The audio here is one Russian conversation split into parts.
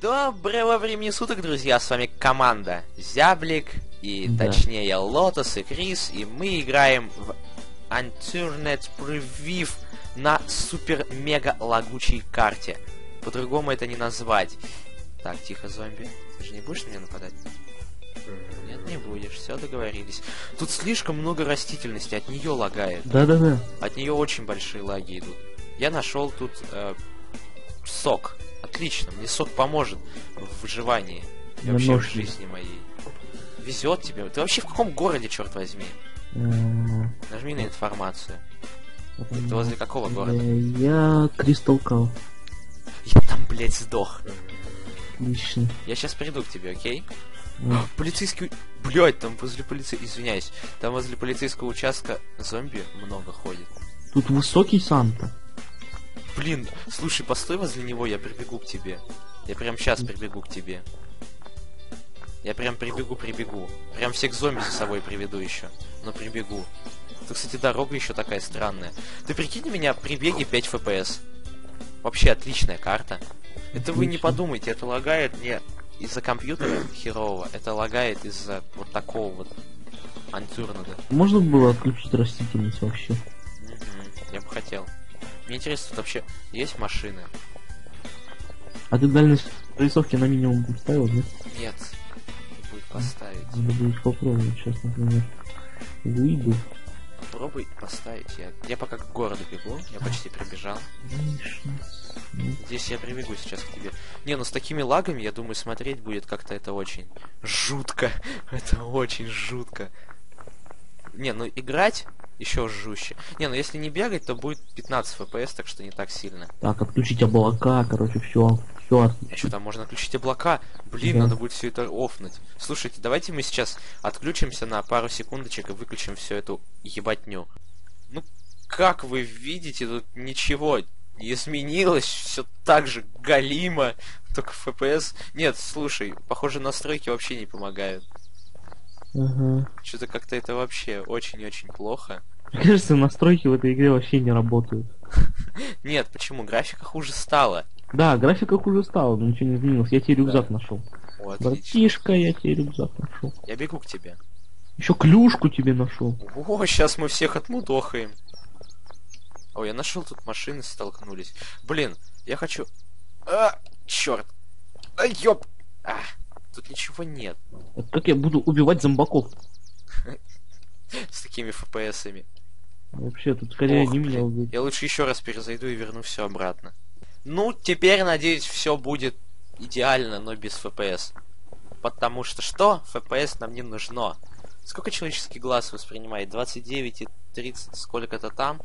Доброго времени суток, друзья, с вами команда Зяблик, и Да. точнее Лотос и Крис, и мы играем в Unturned Preview на супер-мега лагучей карте. По-другому это не назвать. Так, тихо, зомби. Ты же не будешь на меня нападать? Нет, не будешь, все договорились. Тут слишком много растительности, от нее лагает. Да-да-да. От нее очень большие лаги идут. Я нашел тут сок. Отлично, мне сок поможет в выживании. И вообще в Ножки. жизни моей. Везет тебе. Ты вообще в каком городе, черт возьми? Нажми на информацию. Ты возле какого города? Я Кристал Кал. Я там, блядь, сдох. Отлично. Я сейчас приду к тебе, окей? Полицейский... Блядь, там возле Извиняюсь. Там возле полицейского участка зомби много ходит. Тут высокий Санта. Блин, слушай, постой возле него, я прибегу к тебе. Я прям сейчас прибегу к тебе. Я прям прибегу. Прям всех зомби за собой приведу еще. Но прибегу. Тут, кстати, дорога еще такая странная. Ты прикинь, у меня при беге 5 FPS. Вообще отличная карта. Это вы не Отлично. подумайте, это лагает не из-за компьютера херового, это лагает из-за вот такого вот антюрнада. Можно было отключить растительность вообще? Я бы хотел. Мне интересно, тут вообще есть машины? А ты дальность прорисовки на минимум поставил, да? Нет. Будет поставить. Надо будет попробовать сейчас, например. Выйду. Попробуй поставить. Я пока к городу бегу, я почти прибежал. Здесь я прибегу сейчас к тебе. Не, ну с такими лагами, я думаю, смотреть будет как-то это очень жутко. Это очень жутко. Не, ну играть еще жестче. Не, ну если не бегать, то будет 15 FPS, так что не так сильно. Так, отключить облака, короче, все А отключить. что там можно отключить облака? Блин, Да. надо будет все это офнуть. Слушайте, давайте мы сейчас отключимся на пару секундочек и выключим всю эту ебатню. Ну, как вы видите, тут ничего не изменилось, все так же галимо, только FPS. Нет, слушай, похоже, настройки вообще не помогают. Ага. Что-то как-то это вообще очень-очень плохо. Мне кажется, настройки в этой игре вообще не работают. Нет, почему? Графика хуже стала. Да, графика хуже стала, но ничего не изменилось. Я тебе рюкзак нашел. О, отлично. Братишка, я тебе рюкзак нашел. Я бегу к тебе. Еще клюшку тебе нашел. О, сейчас мы всех отмудохаем. Ой, я нашел тут машины, столкнулись. Блин, я хочу... А, черт. А, ёп. А, тут ничего нет. Вот как я буду убивать зомбаков? С такими FPS-ами. Вообще, тут скорее Ох, не меня блин. убить. Я лучше еще раз перезайду и верну все обратно. Ну, теперь, надеюсь, все будет идеально, но без FPS. Потому что FPS нам не нужно. Сколько человеческий глаз воспринимает? 29 и 30, сколько-то там?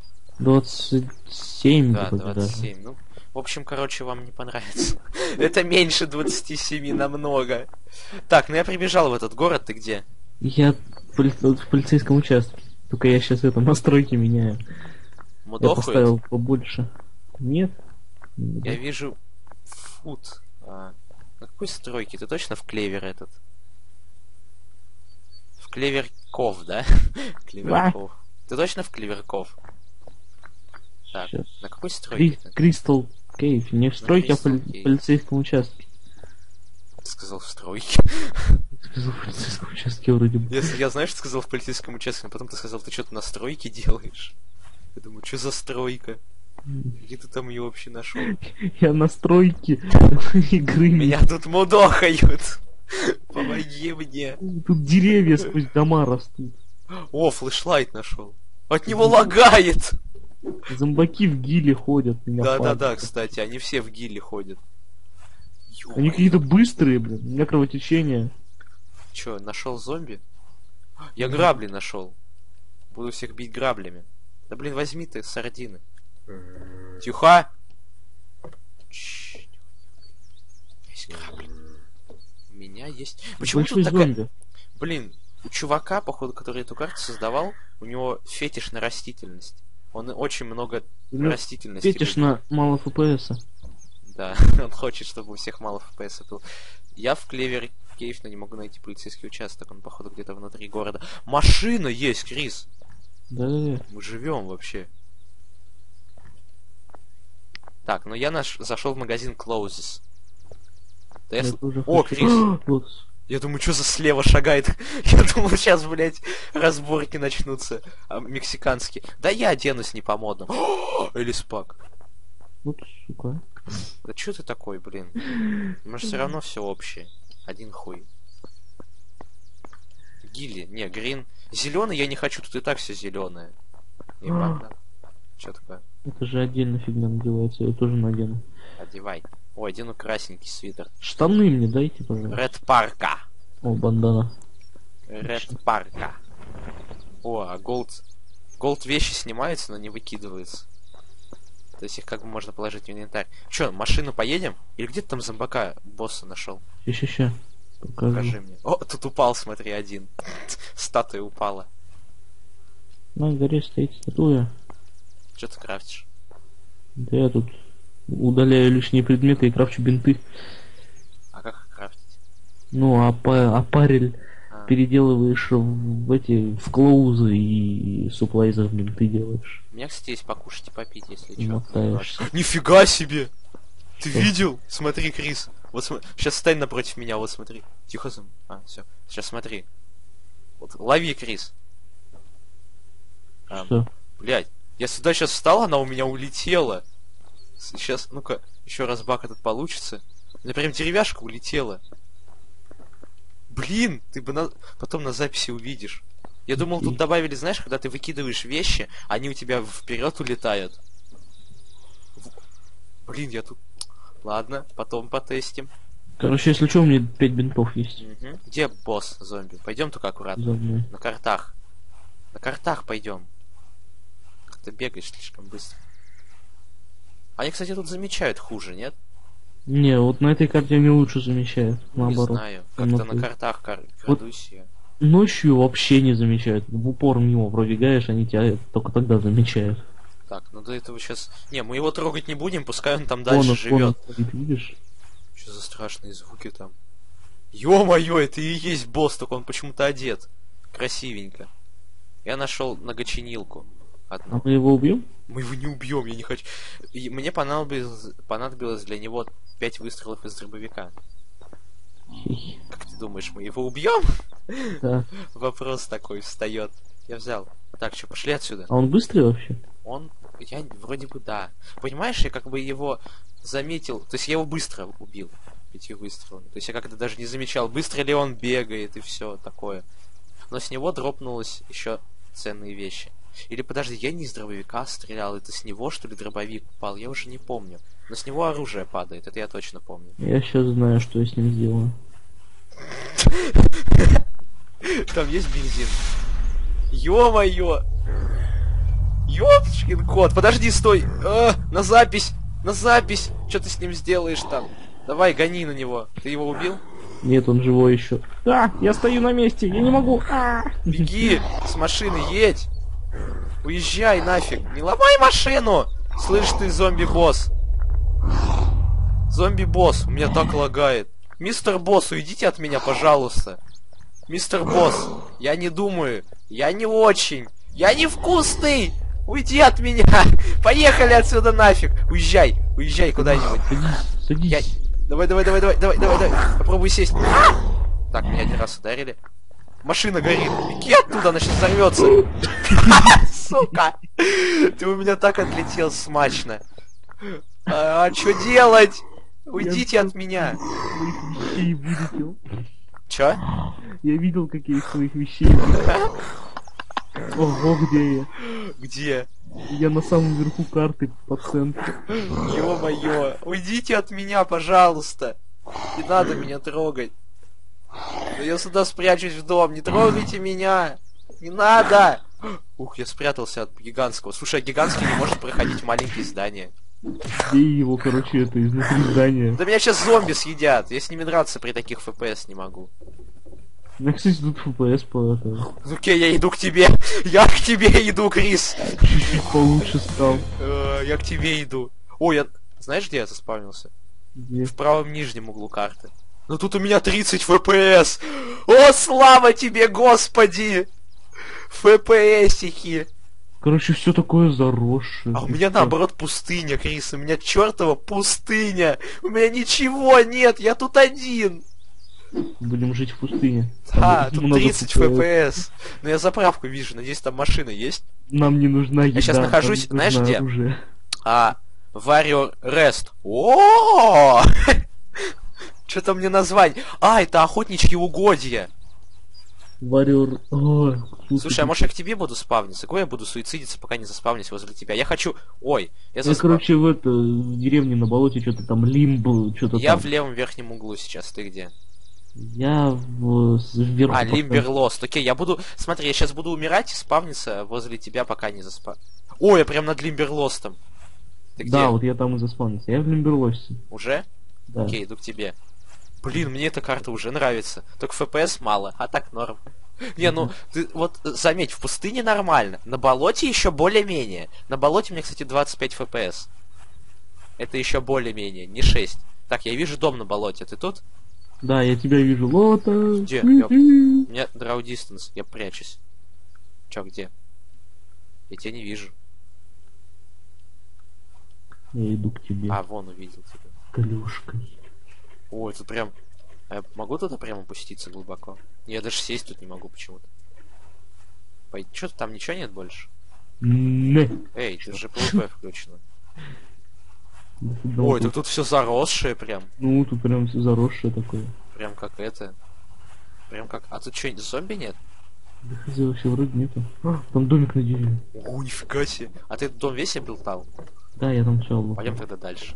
27 Да, вроде даже. 27. Ну, в общем, короче, вам не понравится. Это меньше 27 намного. Так, ну я прибежал в этот город, ты где? Я в полицейском участке. Только я сейчас это настройки меняю. Я Мудохают? поставил побольше. Нет? Я вижу фут. На какой стройке? Ты точно в клевер этот? В Клеверков, да? Клеверков. Ты точно в Клеверков? Так, Сейчас. на какой стройке ты? Кристал Кейв. Не в стройке, а в Crystal Cave. полицейском участке. Ты сказал в стройке. Сказал в полицейском участке вроде бы. Я знаешь, что сказал в полицейском участке, но потом ты сказал, ты что-то на стройке делаешь. Я думаю, что за стройка? Где ты там ее вообще нашел? Я на стройке игры. Меня тут мудохают! Помоги мне! Тут деревья сквозь дома растут. О, флешлайт нашел. От него лагает! Зомбаки в гиле ходят. Меня Да-да-да, падают. кстати, они все в гилле ходят. Они какие-то быстрые, блин. У меня кровотечение. Че, нашел зомби? Я грабли нашел. Буду всех бить граблями. Да блин, возьми ты сардины. Тихо! Чш. Есть грабли. У меня есть... Почему Большой тут такая... зомби. Блин, у чувака, походу, который эту карту создавал, у него фетиш на растительность. Он очень много Ну, растительности. Фетиш на мало ФПСа. Да, он хочет, чтобы у всех мало FPS был. Я в Клевер Кейв, но не могу найти полицейский участок. Он, походу, где-то внутри города. Машина есть, Крис! Да-да-да. Мы живем вообще. Так, ну я зашел в магазин Closes. Да я... Я тоже О, хочу. Крис! Вот. Я думаю, что за слева шагает? Я думал, сейчас, блядь, разборки начнутся. Мексиканские. Да я оденусь не по-модному. Элис Пак. Вот, сука. Да чё ты такой, блин? Мы же все равно все общее. Один хуй. Гилли, не, грин. Зеленый я не хочу, тут и так все зеленое. Не ладно. Чё такое? Это же отдельно фигня надевается, я тоже надену. Одевай. Ой, одену красненький свитер. Штаны мне дайте, пожалуйста. Ред Парка. О, бандана. Ред Парка. О, а голд... Голд вещи снимаются, но не выкидываются. То есть их как бы можно положить в инвентарь. Чё, машину поедем? Или где ты там зомбака босса нашел? Ща. Покажи мне. О, тут упал, смотри, один. Статуя упала. На горе стоит статуя. Что ты крафтишь? Да я тут удаляю лишние предметы и крафчу бинты. А как их крафтить? Ну, а парель А. переделываешь в клоузы и суплайзер в бинты делаешь. У меня, кстати, есть покушать и попить, если И что. мотаешься. Нифига себе! Ты Что? видел? Смотри, Крис. Вот сейчас стань напротив меня, вот смотри. Тихо, А, все. Сейчас смотри. Вот, лови, Крис. Что? Блядь, я сюда сейчас встал, она у меня улетела. Сейчас, ну-ка, еще раз бак этот получится. У меня прям деревяшка улетела. Блин, ты бы потом на записи увидишь. Я думал, тут добавили, знаешь, когда ты выкидываешь вещи, они у тебя вперед улетают. Блин, я тут... Ладно, потом потестим. Короче, если что, у меня 5 бинтов есть. Угу. Где босс зомби? Пойдем только аккуратно. За мной. На картах. На картах пойдем. Ты бегаешь слишком быстро. Они, кстати, тут замечают хуже, нет? Не, вот на этой карте они лучше замечают. Наоборот. Не знаю. Как-то Темноты. на картах крадусь я. Ночью вообще не замечают. В упор мимо пробегаешь, они тебя только тогда замечают. Так, ну до этого сейчас... Не, мы его трогать не будем, пускай он там дальше Вон живет. он стоит, видишь? Что за страшные звуки там? Ё-моё, это и есть босс, только он почему-то одет. Красивенько. Я нашел многочинилку. А Одну. мы его убьем? Мы его не убьем, я не хочу. И мне понадобилось для него 5 выстрелов из дробовика. Как ты думаешь, мы его убьем? Да. Вопрос такой встает. Я взял. Так, что, пошли отсюда. А он быстрый вообще? Он... Я вроде бы да. Понимаешь, я как бы его заметил... То есть я его быстро убил 5 выстрелами. То есть я как-то даже не замечал, быстро ли он бегает и все такое. Но с него дропнулось еще ценные вещи. Или подожди, я не из дробовика стрелял, это с него что ли дробовик упал, я уже не помню. Но с него оружие падает, это я точно помню. Я сейчас знаю, что я с ним сделаю. Там есть бензин. Ё-моё! Ёпчкин кот, подожди, стой! На запись! На запись! Что ты с ним сделаешь там? Давай, гони на него. Ты его убил? Нет, он живой еще. А, я стою на месте, я не могу. Беги! С машины едь! Уезжай нафиг! Не ломай машину! Слышь ты, зомби-босс! Зомби-босс, у меня так лагает. Мистер Босс, уйдите от меня, пожалуйста. Мистер Босс, я не думаю. Я не очень. Я невкусный! Уйди от меня! Поехали отсюда нафиг! Уезжай! Уезжай куда-нибудь. Садись. Давай. Попробуй сесть. Так, меня один раз ударили. Машина горит. Беги оттуда, она сейчас взорвется. Сука! Ты у меня так отлетел смачно. А что делать? Уйдите от меня. Вещей вылетел. Чё? Я видел, какие из твоих вещей. Ого, где я? Где? Я на самом верху карты по центру. Ё-моё. Уйдите от меня, пожалуйста. Не надо меня трогать. Да я сюда спрячусь в дом. Не трогайте меня. Не надо. Ух, я спрятался от гигантского. Слушай, а гигантский не может проходить в маленькие здания. Где его, короче, это изнутри здания? Да меня сейчас зомби съедят. Я с ними драться при таких FPS не могу. Я, кстати, тут FPS по этому. Окей, я иду к тебе. Я к тебе иду, Крис. Чуть-чуть получше стал. Я к тебе иду. Ой, я... Знаешь, где я заспавнился? Где? В правом нижнем углу карты. Но тут у меня 30 FPS. О, слава тебе, Господи! FPS-ики. Короче, все такое заросшее. А у меня наоборот пустыня, Крис, у меня чертова пустыня! У меня ничего нет, я тут один! Будем жить в пустыне. Да, Там тут много 30 FPS. Но я заправку вижу, надеюсь, там машина есть. Нам не нужна еда. щас нахожусь, нам знаешь, нужно где? оружие. Warrior Rest. О! Что-то мне название. Это охотничьи угодья. Warrior... Ой, Слушай, а может я к тебе буду спавниться? Какой я буду суицидиться, пока не заспавнюсь возле тебя? Я хочу... Ой, Я, короче, в деревне на болоте что-то там лимб, что-то там. Я в левом верхнем углу сейчас, ты где? Я вверху. Лимберлост. Окей, я буду... Смотри, я сейчас буду умирать и спавниться возле тебя, пока не заспав... Ой, я прям над Лимберлостом. Ты где? Да, вот я там и заспавнился. Я в Лимберлосте. Уже? Да. Окей, иду к тебе. Блин, мне эта карта уже нравится. Только FPS мало, а так норм. Не, ну, ты вот заметь, в пустыне нормально. На болоте еще более-менее. На болоте у меня, кстати, 25 FPS. Это еще более-менее, не 6. Так, я вижу дом на болоте. Ты тут? Да, я тебя вижу. Лота. Где? У меня draw distance, я прячусь. Чё, где? Я тебя не вижу. Я иду к тебе. Вон увидел тебя. Клюшкой. Ой, тут прям... А я могу туда прям опуститься глубоко? Я даже сесть тут не могу почему-то. Чё-то там ничего нет больше? Не. Эй, ты же PvP включено. Да, Ой, тут все заросшее прям. Ну, тут прям все заросшее такое. Прям как это. Прям как... А тут что, зомби нет? Да хз, вообще вроде нету. Там домик на дереве. О, нифига себе. А ты дом весь обилтал? Да, я там все. Пойдем тогда дальше.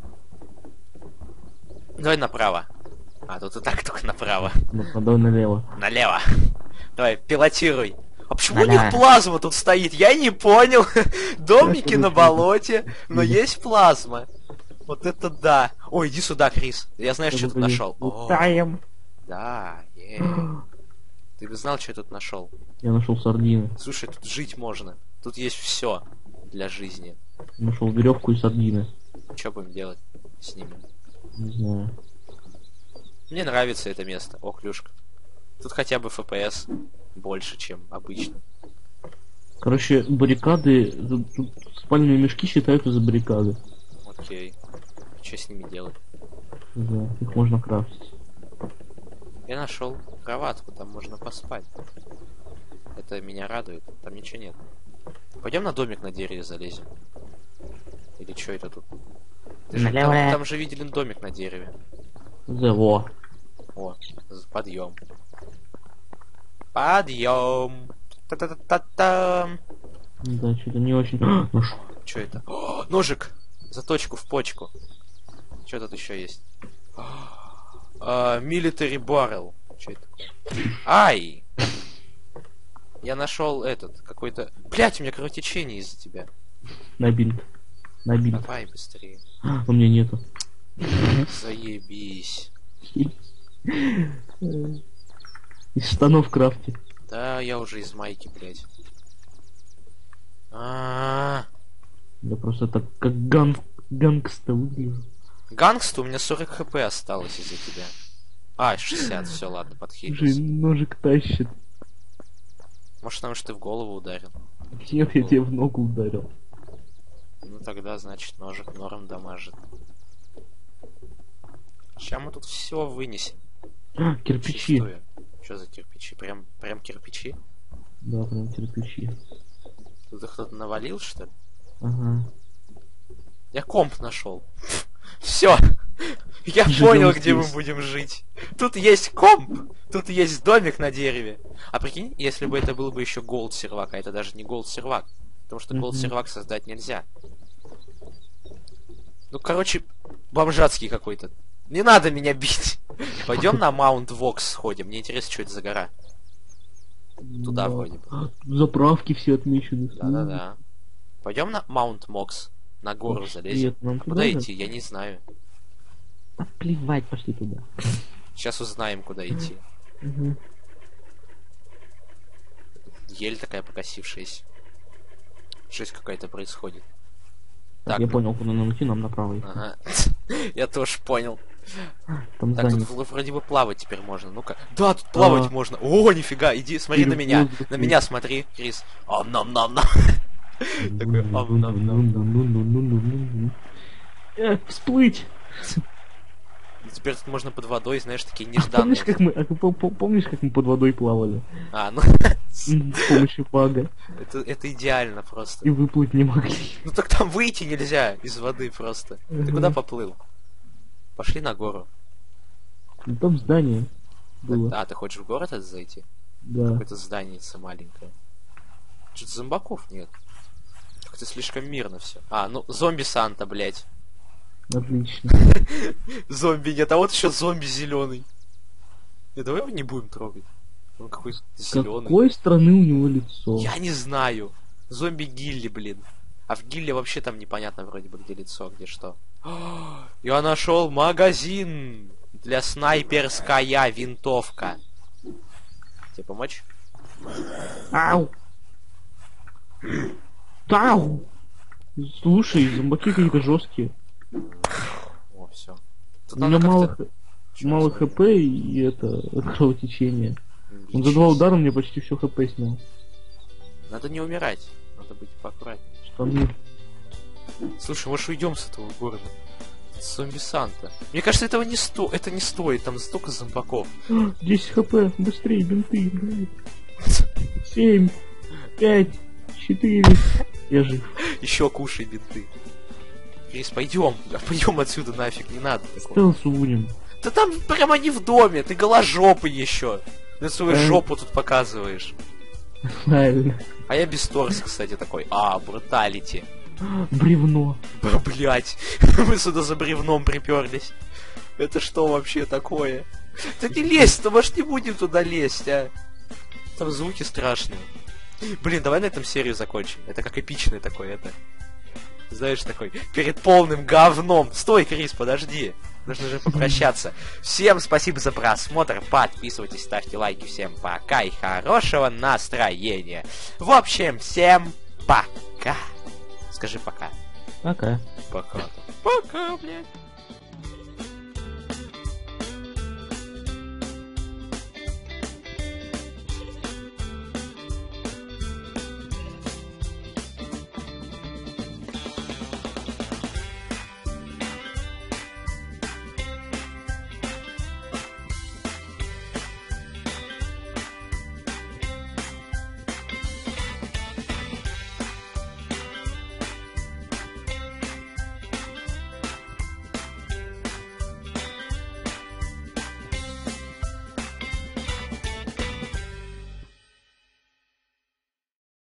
Давай направо. Тут и так только направо. Давай налево. Налево. Давай, пилотируй. А почему у них плазма тут стоит? Я не понял. Домики на болоте, но есть плазма. Вот это да. Ой, иди сюда, Крис. Я знаешь, что тут нашел. Да, Ты бы знал, что я тут нашел. Я нашел сардины. Слушай, тут жить можно. Тут есть все для жизни. Нашел веревку и сардины. Что будем делать с ними? Не знаю. Мне нравится это место. О, клюшка. Тут хотя бы FPS больше, чем обычно. Короче, баррикады... Тут спальные мешки считаются за баррикады. Окей. Что с ними делать? Да, их можно крафтить. Я нашел кроватку, там можно поспать. Это меня радует. Там ничего нет. Пойдем на домик на дереве залезем. Или что это тут? Там же видели домик на дереве. Во. О, подъем. Подъем. Та-та-та-та-та. Да, что-то не очень. Нож. Что это? Ножик! Заточку в почку. Что тут еще есть? Military barrel. Что это такое? Ай! Я нашел этот, какой-то... Блять, у меня кровотечение из-за тебя. На бинт. Давай быстрее. У меня нету. Заебись. Из штанов крафти. Да, я уже из майки, блять. Я просто так как гангста выгляжу. Гангста, у меня 40 хп осталось из-за тебя. 60, все, ладно, подхилился. Слушай, ножик тащит. Может, потому что ты в голову ударил? Нет, я тебе в ногу ударил. Ну тогда, значит, ножик норм дамажит. Сейчас мы тут все вынесем. Кирпичи. Что за кирпичи? Прям кирпичи? Да, прям кирпичи. Тут их кто-то навалил, что ли? Ага. Я комп нашел. Все. Я понял, где мы будем жить. Тут есть комп, тут есть домик на дереве. А прикинь, если бы это был бы еще голд сервак, а это даже не голд сервак. Потому что голд сервак создать нельзя. Ну, короче, бомжатский какой-то. Не надо меня бить. Пойдем на Маунт Вокс сходим. Мне интересно, что это за гора. Туда вроде бы. Заправки все отмечены. Да-да-да. Пойдем на Маунт Мокс. На гору залезем. Куда идти, я не знаю. Да плевать, пошли туда. Сейчас узнаем, куда идти. Ель такая покосившаяся. Жесть какая-то происходит. Так, я понял, куда нам идти, нам направо идти. Ага. Я тоже понял. Там так, тут вроде бы плавать теперь можно. Ну-ка. Да, тут плавать можно. О, нифига, иди, смотри на меня. На меня смотри, Крис. Ом-ном-ном-ном. Такой, ам-нам-нам. Всплыть! Теперь тут можно под водой, знаешь, такие Помнишь, нежданные. помнишь, как мы под водой плавали? А, ну, С помощью бага. это идеально просто. И выплыть не могли. Ну так там выйти нельзя из воды просто. Ты куда поплыл? Пошли на гору. Ну, там здание было. А, ты хочешь в город это зайти? Да. Какое-то зданице маленькое. Что-то зомбаков нет. Как-то слишком мирно все. А, ну зомби Санта, блять. Отлично. Зомби нет, а вот еще зомби зеленый. Не, давай его не будем трогать. Он какой-то зеленый. Какой страны у него лицо? Я не знаю. Зомби Гилли, блин. А в Гилле вообще там непонятно вроде бы где лицо, где что. Я нашел магазин для снайперская винтовка. Тебе помочь? Ау! Ау! Слушай, зомбаки какие-то жесткие. О, все. У меня мало хп и это кровотечение. Он за 2 удара мне почти все хп снял. Надо не умирать. Надо быть поаккуратнее. Штаны. Слушай, может уйдем с этого города? Зомби Санта. Мне кажется, это не стоит, там столько зомбаков. 10 хп, быстрее, бинты, блядь. 7, 5, 4. Я жив. Еще кушай бинты. Крис, пойдем отсюда нафиг, не надо такого. Стелс уним. Да там прямо не в доме, ты голожопый еще. Ты свою жопу тут показываешь. Правильно. А я без торса, кстати, такой. А, бруталити. Бревно. Блять, мы сюда за бревном приперлись. Это что вообще такое? Да не лезь, то может не будем туда лезть, а? Там звуки страшные. Блин, давай на этом серию закончим. Это как эпичный такой, это. Знаешь, такой, перед полным говном. Стой, Крис, подожди. Нужно же попрощаться. Всем спасибо за просмотр. Подписывайтесь, ставьте лайки. Всем пока и хорошего настроения. В общем, всем пока. Скажи пока. Пока. Пока. Пока, блядь.